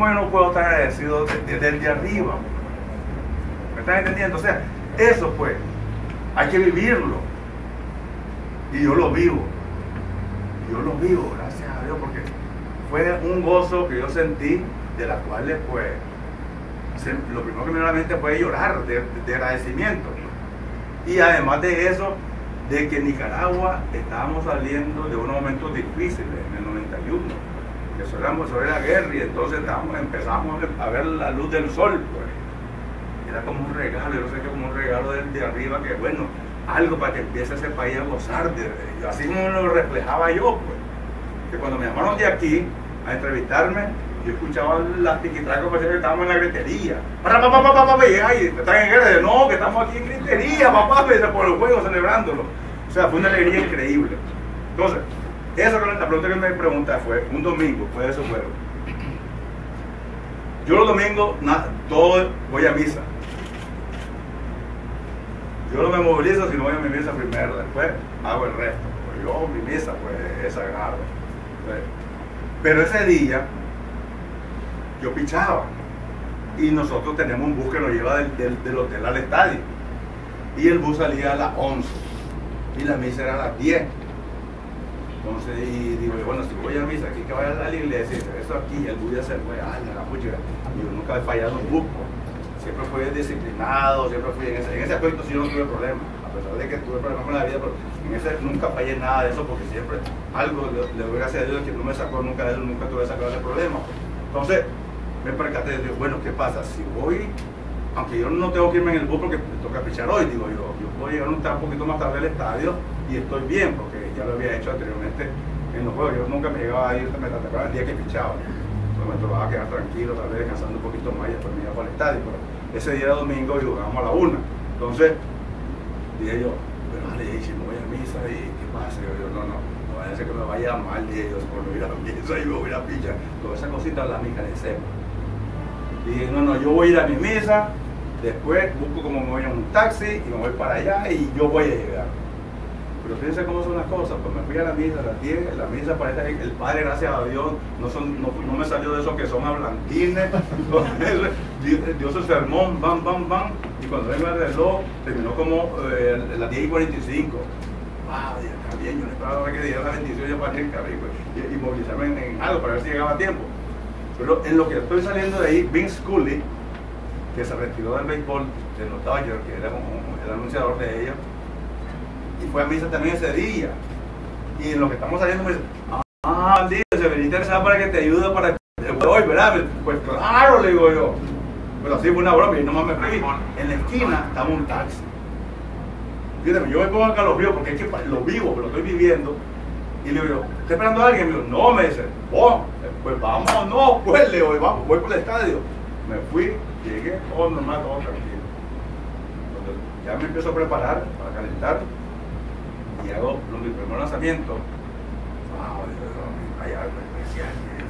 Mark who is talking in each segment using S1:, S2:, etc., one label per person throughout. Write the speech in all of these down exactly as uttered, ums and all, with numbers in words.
S1: ¿cómo yo no puedo estar agradecido desde el de arriba? ¿Me están entendiendo? O sea, eso pues, hay que vivirlo. Y yo lo vivo. Yo lo vivo, gracias a Dios, porque fue un gozo que yo sentí, de las cuales pues, se, lo primero que me vino a la mente fue llorar de, de agradecimiento. Y además de eso, de que en Nicaragua estábamos saliendo de unos momentos difíciles en el noventa y uno, que eso era, eso era la guerra, y entonces estábamos, empezamos a ver la luz del sol, pues. Era como un regalo, yo no sé qué, como un regalo de, de arriba, que bueno, algo para que empiece ese país a gozar de, de así como lo reflejaba yo, pues. Que cuando me llamaron de aquí a entrevistarme, yo escuchaba las tiquitracos, parecía que estábamos en la gritería. Papá, papá, papá, papá, y ay, están en guerra. No, que estamos aquí en gritería, papá, por el juego, celebrándolo. O sea, fue una alegría increíble. Entonces, eso que la pregunta que me preguntaste fue un domingo, fue eso, fue. Yo los domingos, nada, todo voy a misa. Yo no me movilizo si no voy a mi misa primero, después hago el resto. Pues yo, mi misa, pues es sagrado. Pero ese día, yo pichaba. Y nosotros tenemos un bus que nos lleva del, del, del hotel al estadio. Y el bus salía a las once. Y la misa era a las diez. Entonces, y digo, bueno, si voy a misa, aquí que vaya a la iglesia, eso aquí, el bus ya se fue, ay, la pucha. Yo nunca he fallado un bus. Siempre fui disciplinado, siempre fui en ese, en ese aspecto sí no tuve problemas, a pesar de que tuve problemas con la vida, pero en ese nunca fallé nada de eso, porque siempre algo, le, le doy gracias a Dios que no me sacó nunca de eso, nunca tuve sacado ese problema. Entonces, me percaté de Dios, bueno, ¿qué pasa? Si voy, aunque yo no tengo que irme en el bus porque me toca pichar hoy, digo yo, yo puedo llegar un, un poquito más tarde al estadio y estoy bien, porque ya lo había hecho anteriormente en los juegos, yo nunca me llegaba a ir, me trataba el día que pichaba. Me tocaba quedar tranquilo, tal vez descansando un poquito más y después me iba para el estadio, pero ese día de domingo y jugábamos a la una. Entonces dije yo, pero vale, y si me voy a misa y qué pasa, yo, yo no, no, no vaya a ser que me vaya mal, dije yo, por no ir a misa y me voy a pichar, todas esas cositas las mi carecemos. Dije, no, no, yo voy a ir a mi misa, después busco como me voy en un taxi y me voy para allá y yo voy a llegar. Pero fíjense cómo son las cosas, pues me fui a la misa a las diez, la misa parece que el Padre, gracias a Dios, no, son, no, no me salió de esos que son hablantines, dio su sermón, bam, bam, bam, y cuando vengo el reloj, terminó como eh, las diez y cuarenta y cinco. Ah, Dios, está bien, yo no esperaba que diera la bendición ya para ir y, y movilizarme en, en algo para ver si llegaba a tiempo. Pero en lo que estoy saliendo de ahí, Vince Scully, que se retiró del béisbol de los Dodgers, que era como el anunciador de ellos, y fue a misa también ese día. Y en lo que estamos saliendo me dice, ah, dice, se me interesa para que te ayude para el juego hoy, ¿verdad? Pues claro, le digo yo. Pero así fue una broma y nomás me fui. En la esquina estaba un taxi. Fíjate, yo me pongo acá los ríos porque es que lo vivo, lo estoy viviendo. Y le digo, ¿está esperando a alguien? Me digo, no, me dice, oh, pues vamos, no, pues le digo, vamos, voy por el estadio. Me fui, llegué, todo normal, todo tranquilo. Entonces, ya me empiezo a preparar para calentar. Y hago mi primer lanzamiento. Wow, hay algo especial.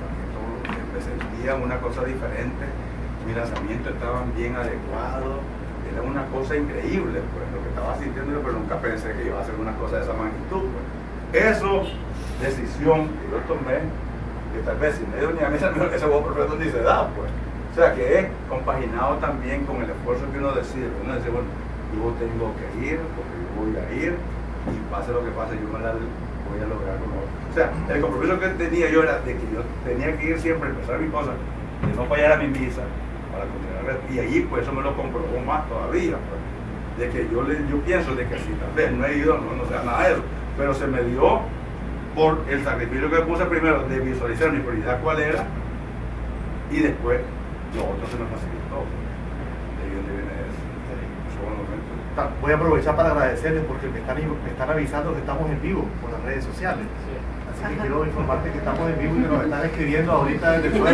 S1: Me sentía una cosa diferente. Mi lanzamiento estaban bien adecuados. Era una cosa increíble, pues, lo que estaba sintiendo, pero nunca pensé que iba a hacer una cosa de esa magnitud. Pues. Eso, decisión que yo tomé, que tal vez si me dio ni a mí ese juego perfecto ni se da, pues. O sea, que es compaginado también con el esfuerzo que uno decide. Uno dice, bueno, yo tengo que ir, porque yo voy a ir. Y pase lo que pase, yo me la voy a lograr como... O sea, el compromiso que tenía yo era de que yo tenía que ir siempre a empezar mi cosa, de no fallar a mi misa, para continuar. Y allí, pues, eso me lo comprobó más todavía, pues, de que yo, le, yo pienso de que si tal vez no he ido, no, no sea nada de eso, pero se me dio por el sacrificio que puse primero de visualizar mi prioridad cuál era, y después lo otro se me facilitó. De ahí donde viene eso. Eso bueno,
S2: voy a aprovechar para agradecerles porque me están, me están avisando que estamos en vivo por las redes sociales. Así que quiero informarte que estamos en vivo y que nos están escribiendo ahorita desde fuera.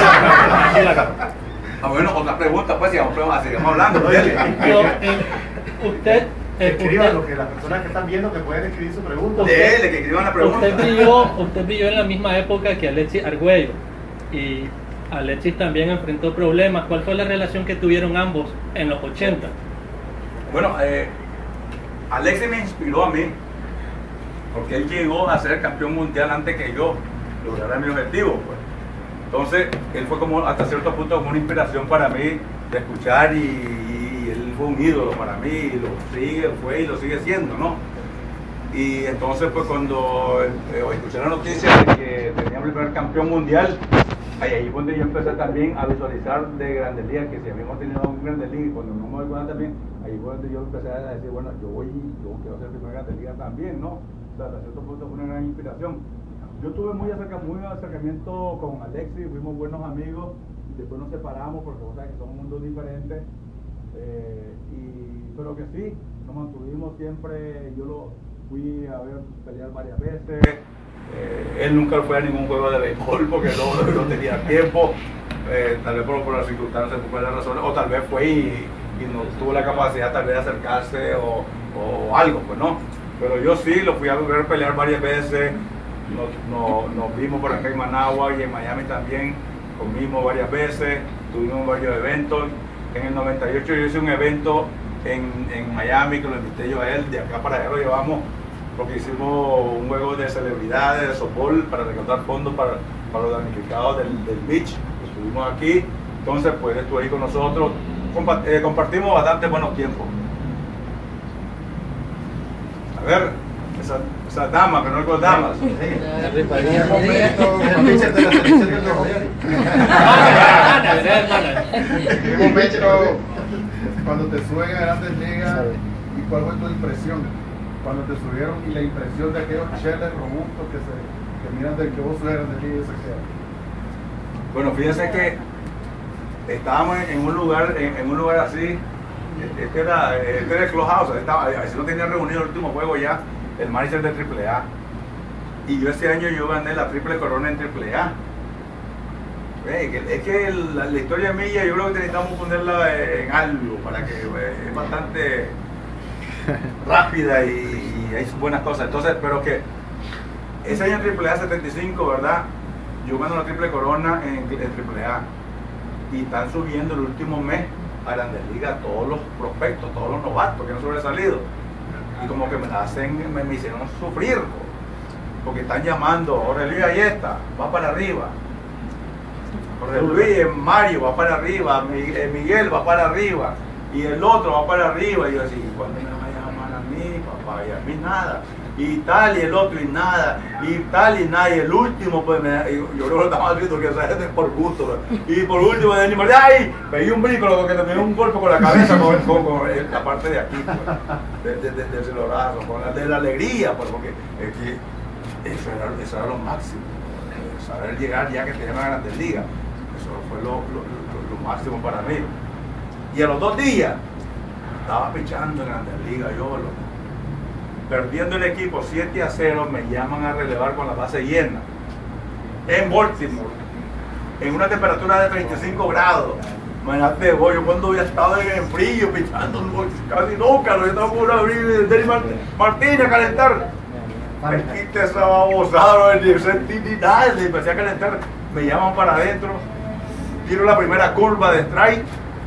S1: Ah, bueno, otra pregunta, pues, sigamos, sigamos hablando.
S3: Yo, eh, usted...
S2: Escriban lo que las personas que están viendo que pueden escribir su pregunta.
S1: Dele, que escriban la pregunta.
S3: Usted brilló, usted brilló en la misma época que Alexis Argüello. Y Alexis también enfrentó problemas. ¿Cuál fue la relación que tuvieron ambos en los ochenta?
S1: Bueno, eh, Alexis me inspiró a mí, porque él llegó a ser campeón mundial antes que yo lograra mi objetivo, pues. Entonces, él fue como hasta cierto punto como una inspiración para mí de escuchar y, y él fue un ídolo para mí, y lo sigue, fue y lo sigue siendo, ¿no? Y entonces, pues cuando eh, escuché la noticia de que teníamos el primer campeón mundial, ahí, ahí fue donde yo empecé también a visualizar de Grandes Ligas, que si habíamos tenido un Grandes Ligas, y cuando no me doy cuenta también, ahí fue donde yo empecé a decir, bueno, yo voy, yo quiero ser el primer Grandes Ligas también, ¿no? O sea, hasta cierto punto fue una gran inspiración. Yo tuve muy, acerca, muy acercamiento con Alexis, fuimos buenos amigos, después nos separamos porque vos sabés que son mundos diferentes, eh, y, pero que sí, nos mantuvimos siempre, yo lo fui a ver pelear varias veces, eh, él nunca fue a ningún juego de béisbol porque no, no tenía tiempo, eh, tal vez por, por las circunstancias, por las razones, o tal vez fue y, y no tuvo la capacidad tal vez de acercarse o, o algo, pues no, pero yo sí lo fui a ver pelear varias veces. Nos, nos, nos vimos por acá en Managua y en Miami también, comimos varias veces, tuvimos varios eventos. En el noventa y ocho yo hice un evento en, en Miami que lo invité yo a él, de acá para allá lo llevamos porque hicimos un juego de celebridades, de softball para recaudar fondos para, para los damnificados del, del beach. Estuvimos aquí, entonces pues él estuvo ahí con nosotros, Compa eh, compartimos bastante buenos tiempos. A ver, esa, esa dama, que no es damas.
S2: Sí. En un momento, cuando dices de la selección de los en un momento, cuando te suben a Grandes Ligas, ¿y cuál fue tu impresión? Cuando te subieron y la impresión de aquellos cheles robustos que se que miran del que vos subes a Grandes Ligas y eso que...
S1: Bueno, fíjense que estábamos en un lugar, en, en un lugar así, este era, este era el Clubhouse, estaba, así no tenía reunido el último juego ya, el manager de triple A, y yo ese año yo gané la triple corona en triple A. Es que la, la historia mía yo creo que necesitamos ponerla en algo para que es bastante rápida y, y hay buenas cosas. Entonces, pero que ese año en triple A setenta y cinco, ¿verdad? Yo gano la triple corona en, en triple A y están subiendo el último mes a Grandes Ligas todos los prospectos, todos los novatos que han sobresalido. Y como que me hacen, me, me hicieron sufrir, porque están llamando, Jorge Luis ahí está, va para arriba, Jorge Luis, Mario va para arriba, Miguel va para arriba, y el otro va para arriba, y yo así, ¿cuándo me van a llamar a mí, papá? Y a mí nada, y tal y el otro y nada, y tal y nada, y el último pues me, yo, yo creo que estaba escrito que se por gusto, y por último de animal, ¡ay! Me di un brinco, que te me dio un golpe con la cabeza, con, con, con la parte de aquí, pues, de, de, de, de los brazos, con la, de la alegría, pues, porque es que eso era, eso era lo máximo, saber llegar ya que te llaman a Grandes Ligas, eso fue lo, lo, lo, lo máximo para mí. Y a los dos días, estaba pichando en Grandes Ligas, yo lo, perdiendo el equipo siete a cero, me llaman a relevar con la base llena en Baltimore, en una temperatura de treinta y cinco grados. Imagínate, vos, yo cuando había estado en el frío, pichando, casi nunca, lo estaba por abrir Denny Martínez a calentar. Me quité esa babosada, no sentí ni nada, empecé a calentar, me llaman para adentro, tiro la primera curva de strike,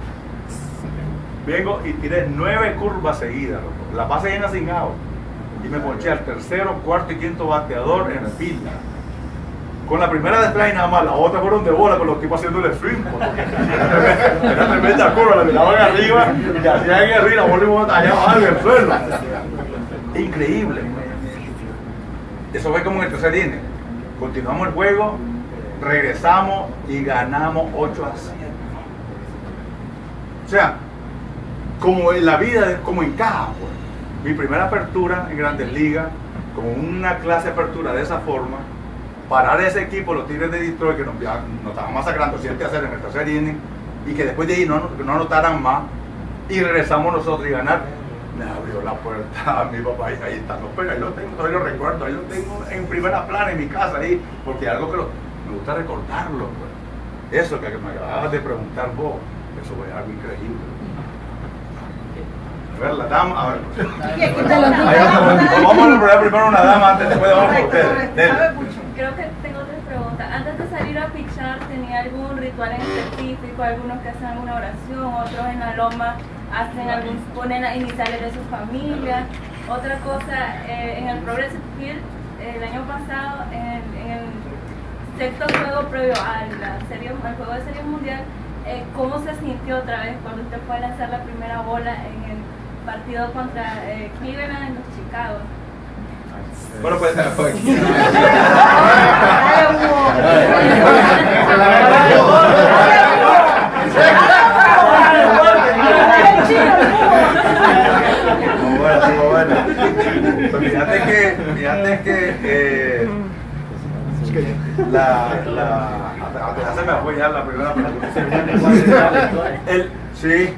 S1: vengo y tiré nueve curvas seguidas, loco. La base llena sin out. Y me ponché al tercero, cuarto y quinto bateador en el field. Con la primera de strike nada más, la otra fueron de bola con los tipos haciendo el swing. Era tremenda curva, la miraban arriba y hacían en arriba, la bola allá abajo en el suelo. Increíble. Eso fue como en el tercer inning. Continuamos el juego, regresamos y ganamos ocho a siete. O sea, como en la vida, como en caja, pues. Mi primera apertura en Grandes Ligas, con una clase de apertura de esa forma, parar ese equipo, los Tigres de Detroit, que nos, nos estaban masacrando siete a cero en el tercer inning, y que después de ahí no, no anotaran más, y regresamos nosotros y ganar, me abrió la puerta a mi papá, ahí, ahí está, no, pero ahí lo tengo, todavía lo recuerdo, ahí lo tengo en primera plana en mi casa, ahí, porque algo que lo, me gusta recordarlo, pues. Eso que me acababas de preguntar vos, eso fue algo increíble. A ver, la dama, a ver. Vamos a poner primero una dama antes, después vamos con ustedes.
S4: Creo que tengo tres preguntas. Antes de salir a pichar, ¿tenía algún ritual en específico? Algunos que hacen alguna oración, otros en la loma hacen algún, ponen a iniciales de su familia. Otra cosa, eh, en el Progressive Field, el año pasado, en, en el sexto juego previo a la serie, al juego de Serie Mundial, eh, ¿cómo se sintió otra vez cuando usted fue a lanzar la primera bola en el partido contra eh, Cleveland en los Chicago?
S1: Bueno, pues. Muy bueno, muy bueno. Pues fíjate que, fíjate que eh, la, la, ya se me fue ya la primera pregunta. El, sí,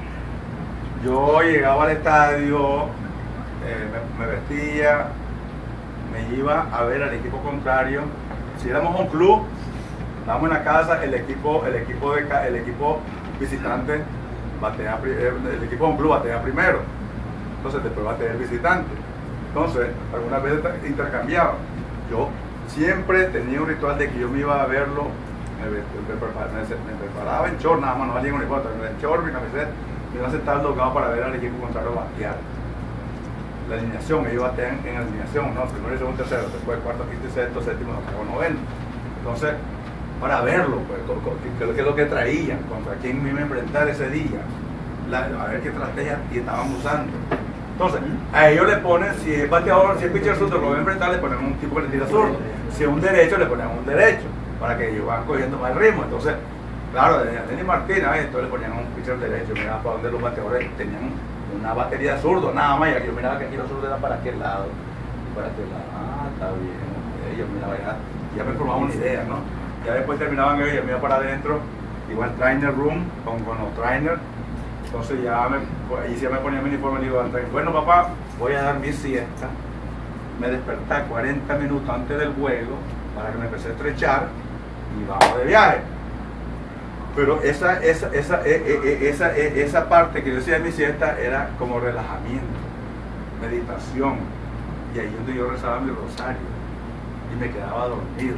S1: yo llegaba al estadio, eh, me, me vestía, me iba a ver al equipo contrario. Si éramos un club, estábamos en la casa, el equipo, el equipo de el equipo visitante batea, el equipo de un club batea primero, entonces después batea el visitante. Entonces, algunas veces intercambiaba. Yo siempre tenía un ritual de que yo me iba a verlo, me, me, preparaba, me, me preparaba en short, nada más, no valía un uniforme, en short, mi camiseta, me iba a sentar logado para ver al equipo contrario batear. La alineación, ellos batean en alineación, ¿no? Primero y segundo, tercero, después cuarto, quinto y sexto, séptimo, octavo, noveno. Entonces, para verlo, pues, qué es lo que traían, contra quién me iba a enfrentar ese día, la, a ver qué estrategia estaban usando. Entonces, a ellos le ponen, si es bateador, si es pitcher zurdo, lo voy a enfrentar, le ponen un tipo que le tira zurdo. Si es un derecho, le ponen un derecho, para que ellos van cogiendo más ritmo. Entonces, claro, de Lenny Martínez, entonces le ponían un pitcher derecho, miraba para donde los bateadores tenían una batería de zurdo, nada más, y aquí yo miraba que aquí los zurdos eran para aquel lado, y para aquel lado, ah, está bien, ellos miraban ya, ya me formaba una idea, ¿no? Ya después terminaban ellos, me iba para adentro, igual trainer room, con, con los trainers, entonces ya me, ahí sí ya me ponía mi uniforme y digo al trainer, bueno papá, voy a dar mi siesta, me desperté cuarenta minutos antes del juego, para que me empecé a estrechar, y vamos de viaje. Pero esa, esa, esa, esa, esa parte que yo decía de mi siesta era como relajamiento, meditación, y ahí es donde yo rezaba mi rosario y me quedaba dormido.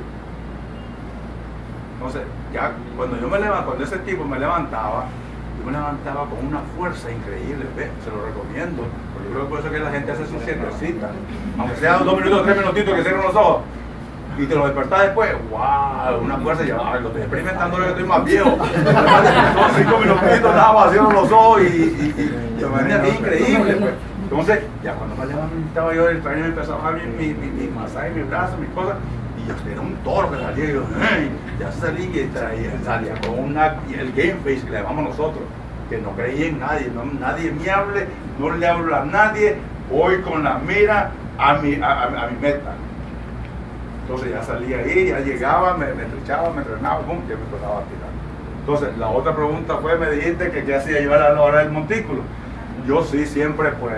S1: Entonces, ya cuando yo me levantaba, cuando ese tipo me levantaba, yo me levantaba con una fuerza increíble, ¿ves? Se lo recomiendo, porque yo creo que por eso que la gente hace su siestecita, aunque sea dos minutos, tres minutitos que cierren los ojos. Y te lo despertás después, wow, una fuerza, y yo, ay, lo estoy experimentando, yo estoy más viejo. Son cinco minutitos, nada más, cierro los ojos y, y, y, y me venía increíble, pues. Entonces, ya cuando me levantaba yo del trainer, me empezaba a ver mi, mi, mi, mi masaje, mis brazos, mis cosas, y yo era un toro que salía, y yo, hey, ya salí y traía, salía con una, y el game face que le llamamos nosotros, que no creía en nadie, no, nadie me hable, no le hablo a nadie, voy con la mira a mi, a, a, a mi meta. Entonces ya salía ahí, ya llegaba, me, me estrechaba, me entrenaba, pum, que me empezaba a tirar. Entonces, la otra pregunta fue, me dijiste que qué hacía yo a la hora del montículo. Yo sí, siempre pues,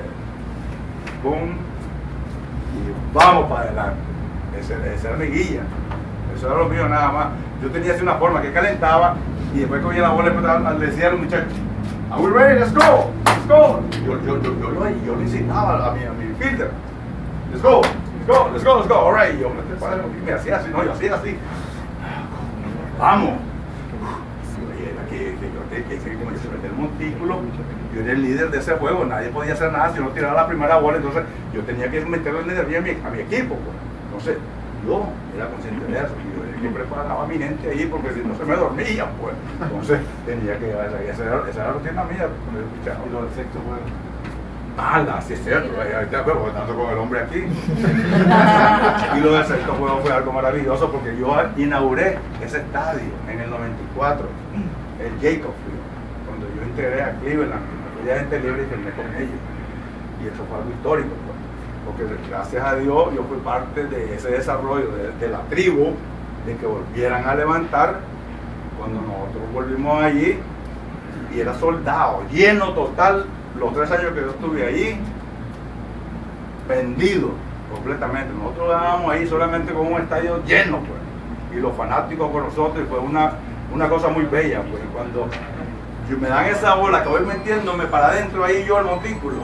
S1: pum, y vamos para adelante. Ese, ese era mi guía, eso era lo mío nada más. Yo tenía así una forma que calentaba y después cogía la bola y le decía a los muchachos, ¿Are we ready? Let's go, let's go. Yo, yo, yo, yo, yo, yo le incitaba a mi, a mi fielder, let's go. Go, let's go, let's go, all right. Yo me preparé y me hacía así, no, yo hacía así. Vamos. Oye, era que, que yo que, que, que como yo se metí el montículo, yo era el líder de ese juego, nadie podía hacer nada si no tiraba la primera bola, entonces yo tenía que meterle el líder a mi, a mi equipo, pues. Entonces, yo era consciente de eso, y yo era el que preparaba a mi gente ahí, porque si no se me dormían, pues. Entonces, tenía que, esa era, esa era la rutina mía, con el pichado.
S2: Y lo del sexto juego.
S1: Mala, sí es cierto, ahorita porque tanto con el hombre aquí. Y lo del sexto juego fue algo maravilloso porque yo inauguré ese estadio en el noventa y cuatro, el Jacob Field, cuando yo integré a Cleveland, aquella gente libre y firmé con ellos. Y eso fue algo histórico, pues, porque gracias a Dios yo fui parte de ese desarrollo de, de la tribu, de que volvieran a levantar cuando nosotros volvimos allí y era soldado, lleno total. Los tres años que yo estuve ahí, vendido completamente. Nosotros estábamos ahí solamente con un estadio lleno, pues, y los fanáticos con nosotros, y fue una, una cosa muy bella, pues. Cuando yo me dan esa bola que voy metiéndome para adentro ahí yo al montículo,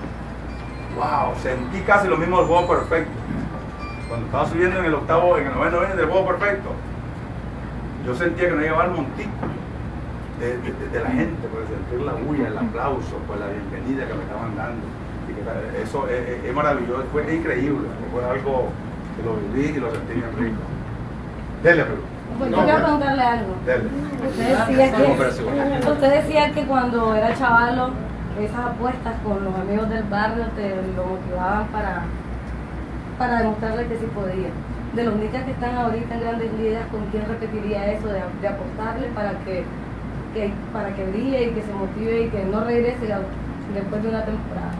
S1: wow, sentí casi lo mismo del juego perfecto. Cuando estaba subiendo en el octavo, en el noveno inning del juego perfecto, yo sentía que no llegaba al montículo. De, de, de la gente, por sentir la bulla, el aplauso, por la bienvenida que me estaban dando. Y que eso es, es, es maravilloso, fue increíble, fue algo que lo viví y lo sentí bien rico. Dele, pero.
S5: Pues yo quiero preguntarle algo.
S1: Dele.
S5: Usted decía, que, usted decía que cuando era chavalo, esas apuestas con los amigos del barrio te lo motivaban para, para demostrarle que sí podía. De los niños que están ahorita en Grandes Ligas, ¿con quién repetiría eso de, de apostarle para que, que, para que brille y que se motive y que no regrese a, después de una temporada?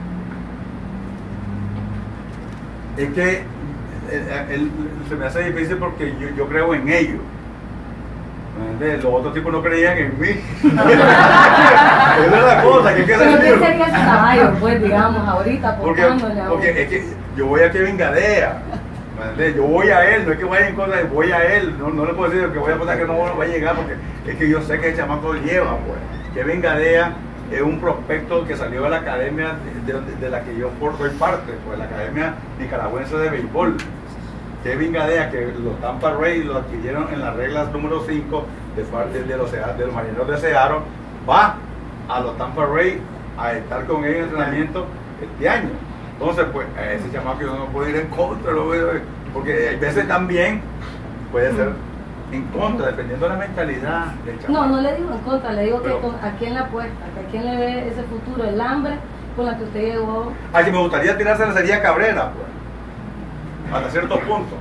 S1: Es que el, el, se me hace difícil porque yo, yo creo en ellos. Los otros tipos no creían en mí. Esa es la cosa que hay que
S5: Pero
S1: decir.
S5: ¿qué sería su caballo, pues, digamos, ahorita,
S1: Porque,
S5: apostándole a uno?
S1: porque es que yo voy a Kevin Gadea. Yo voy a él, no es que vaya en contra, voy a él. No, no le puedo decir que voy a apostar que no va a llegar porque es que yo sé que el chamaco lleva, pues. Kevin Gadea es un prospecto que salió de la academia de, de, de la que yo soy parte, pues la Academia Nicaragüense de Béisbol. Kevin Gadea, que los Tampa Rays lo adquirieron en las reglas número cinco de parte de los, de los marineros de Seattle, va a los Tampa Rays a estar con él en entrenamiento este año. Entonces, pues, a ese chamaco yo no puedo ir en contra, lo veo, porque hay veces también puede ser en contra, dependiendo de la mentalidad del chamaco.
S5: No, no le digo en contra, le digo
S1: Pero,
S5: que con, a quién le apuesta, que a quién le ve ese futuro, el hambre con la que usted llegó.
S1: a quien me gustaría tirársela sería Cabrera, pues, hasta cierto punto.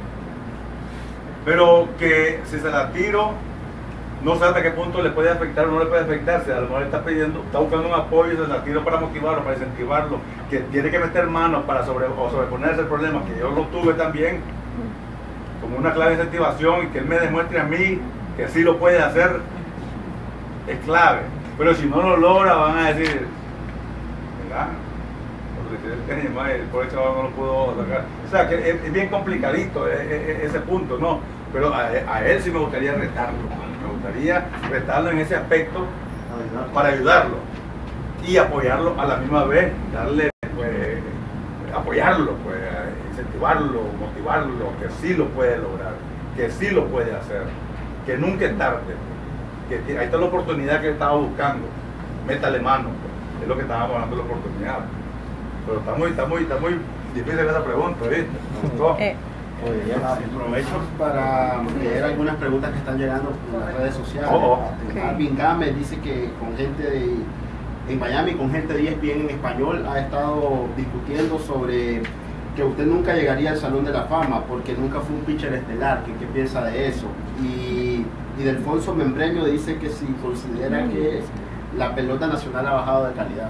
S1: Pero que si se la tiro, no sé hasta qué punto le puede afectar o no le puede afectar. Si a lo mejor está pidiendo, está buscando un apoyo y se la tiro para motivarlo, para incentivarlo, que tiene que meter manos para sobre, o sobreponerse el problema, que yo lo tuve también, como una clave de incentivación y que él me demuestre a mí que sí lo puede hacer, es clave. Pero si no lo logra, van a decir, ¿verdad? El pobre chaval no lo pudo sacar. O sea, que es, es bien complicadito ese, ese punto, ¿no? Pero a, a él sí me gustaría retarlo. Me gustaría retarlo en ese aspecto para ayudarlo y apoyarlo a la misma vez, darle, pues, apoyarlo, pues, incentivarlo, motivarlo, que sí lo puede lograr, que sí lo puede hacer, que nunca es tarde, que ahí está la oportunidad que estaba buscando, métale mano, pues, es lo que estábamos hablando de la oportunidad. Pero está muy, está muy, está muy difícil esa pregunta, ¿viste?
S6: Eh. Aprovecho para leer algunas preguntas que están llegando en las redes sociales.
S1: Oh, oh.
S6: Okay. Alvin Gámez dice que con gente de, en Miami, con gente de E S P N en español, ha estado discutiendo sobre que usted nunca llegaría al Salón de la Fama porque nunca fue un pitcher estelar. ¿Qué, qué piensa de eso? Y, y Delfonso Membreño dice que si considera que la pelota nacional ha bajado de calidad.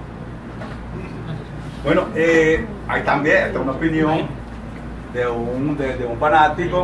S1: Bueno, eh, hay también está una opinión de un, de, de un fanático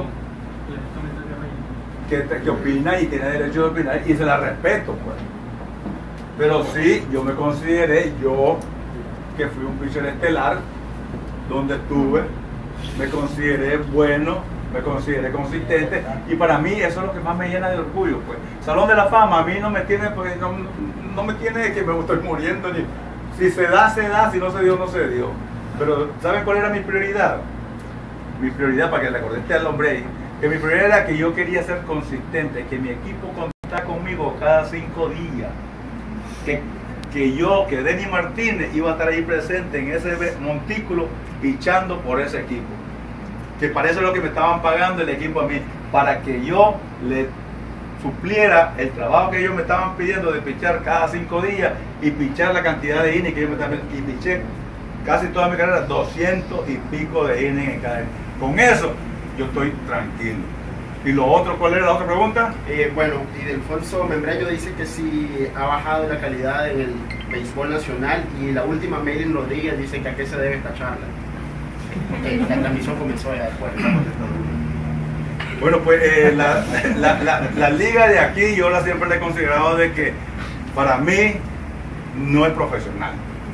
S1: que, que opina y tiene derecho de opinar y se la respeto, pues. Pero sí, yo me consideré, yo que fui un pitcher estelar, donde estuve, me consideré bueno, me consideré consistente y para mí eso es lo que más me llena de orgullo, pues. Salón de la Fama a mí no me tiene, pues, no, no me tiene que me estoy muriendo ni... Si se da, se da, si no se dio, no se dio. Pero ¿saben cuál era mi prioridad? Mi prioridad, para que le acordeste al hombre ahí, que mi prioridad era que yo quería ser consistente, que mi equipo contara conmigo cada cinco días, que, que yo, que Denny Martínez iba a estar ahí presente en ese montículo pichando por ese equipo. Que para eso es lo que me estaban pagando el equipo a mí, para que yo le supliera el trabajo que ellos me estaban pidiendo de pichar cada cinco días y pichar la cantidad de innings que ellos me estaban pidiendo. Y piché casi toda mi carrera doscientos y pico de innings en cada inning. Con eso yo estoy tranquilo. ¿Y lo otro, cuál era la otra pregunta?
S6: Eh, bueno, y Delfonso Membreño dice que si ha bajado la calidad en el béisbol nacional y la última, Maylin Rodríguez, dice que a qué se debe esta charla. Okay, la transmisión comenzó ya después.
S1: Bueno, pues eh, la, la, la, la liga de aquí yo la siempre he considerado de que para mí no es profesional.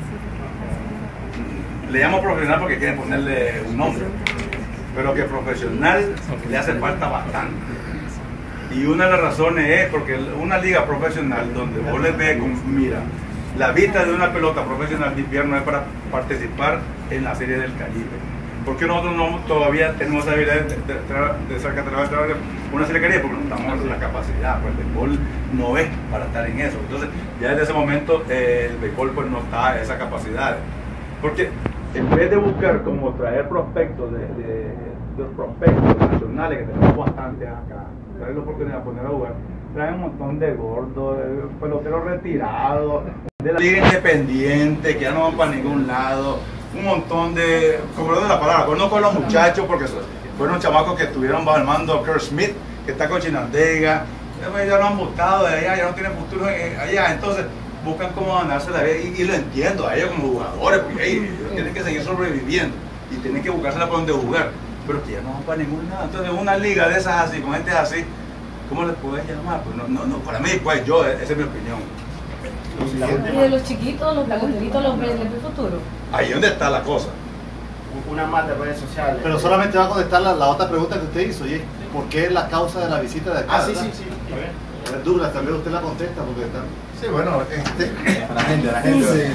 S1: Le llamo profesional porque quieren ponerle un nombre, pero que profesional le hace falta bastante. Y una de las razones es porque una liga profesional donde vos le ves con, mira, la vista de una pelota profesional de invierno es para participar en la Serie del Caribe. ¿Por qué nosotros no todavía tenemos la habilidad de, de, de, de sacar una Serie del Caribe? Porque no estamos en la capacidad, pues el béisbol no es para estar en eso. Entonces, ya desde ese momento eh, el béisbol pues no está a esa capacidad. Porque en vez de buscar como traer prospectos de, de,
S7: los prospectos nacionales, que tenemos bastantes acá, traen la oportunidad de poner a jugar, traen un montón de gordos, de peloteros retirados, de la
S1: Liga Independiente, que ya no van para ningún lado, un montón de, como lo de la palabra, conozco a los muchachos porque fueron chamacos que estuvieron bajo el mando de Kurt Smith, que está con Chinandega, ya lo han votado de allá, ya no tienen futuro allá, entonces buscan cómo ganarse la vida y, y lo entiendo a ellos como jugadores, porque ellos tienen que seguir sobreviviendo y tienen que buscársela por donde jugar, pero que ya no van para ningún lado. Entonces una liga de esas así, con gente así, ¿cómo les puedes llamar? Pues no, no, no, para mí, pues yo, esa es mi opinión.
S5: Y de los chiquitos, los peloteritos, los ves el futuro.
S1: Ahí es donde está la cosa.
S6: Una más de redes sociales.
S8: Pero solamente va a contestar la, la otra pregunta que usted hizo, y es ¿por qué la causa de la visita de acá?
S6: Ah, sí,
S8: ¿verdad?
S6: sí, sí.
S8: Douglas, tal vez usted la contesta porque está...
S2: Sí, bueno, este,
S8: A la gente, a la gente.
S2: sí,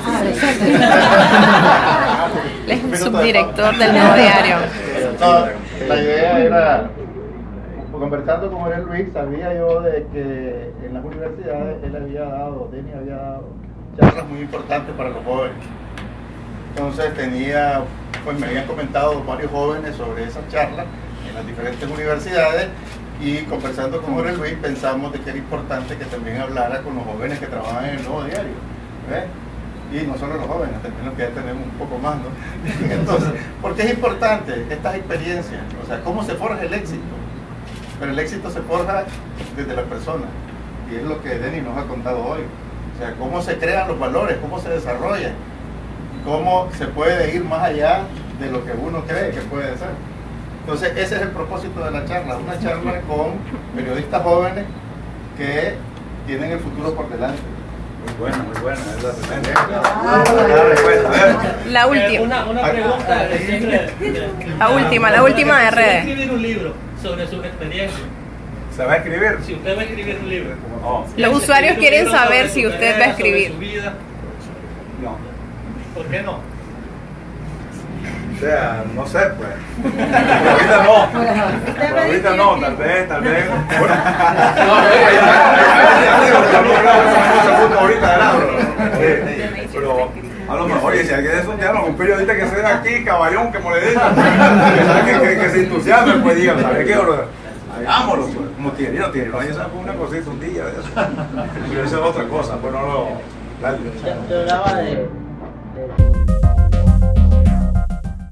S9: Él es un subdirector del Nuevo Diario.
S2: no, la idea era, conversando con él Luis, sabía yo de que en las universidades él había dado, Denny había dado charlas muy importantes para los jóvenes. Entonces tenía, pues me habían comentado varios jóvenes sobre esas charlas en las diferentes universidades y conversando con Jorge Luis pensamos de que era importante que también hablara con los jóvenes que trabajan en el Nuevo Diario. ¿Ves? Y no solo los jóvenes, también los que ya tenemos un poco más, ¿no? Entonces, ¿por qué es importante estas experiencias? O sea, ¿cómo se forja el éxito? Pero el éxito se forja desde la persona y es lo que Denny nos ha contado hoy. O sea, cómo se crean los valores, cómo se desarrollan, cómo se puede ir más allá de lo que uno cree que puede ser. Entonces ese es el propósito de la charla, una charla con periodistas jóvenes que tienen el futuro por delante.
S1: Muy buena, muy buena, es la primera.
S9: La
S3: Eh,
S9: última.
S3: Una, una pregunta de siempre.
S9: La última, la última de
S3: Si va a
S9: redes.
S3: escribir un libro sobre sus experiencias.
S1: ¿Se va a escribir?
S3: Si usted va a escribir un libro.
S1: No.
S9: Los usuarios
S3: Escribir un
S9: quieren
S3: libro
S9: saber
S3: sobre
S9: si
S3: su
S9: usted va a
S3: carrera,
S9: escribir.
S3: sobre su vida.
S1: No.
S3: ¿Por qué no?
S1: O sea, no sé, pues. Pero ahorita no. Pero ahorita no, tal vez, tal vez. Bueno. Ahorita, pero a lo mejor, y si alguien es un diálogo, un periodista que sea aquí, caballón, que moledita, que, que, que se entusiasme, pues diga, ¿sabes qué? Hagámoslo, pues. Como tiene, no tiene, no, esa fue una cosita un día de eso. Pero eso es otra cosa, pues no lo. Dale.
S10: Yo hablaba de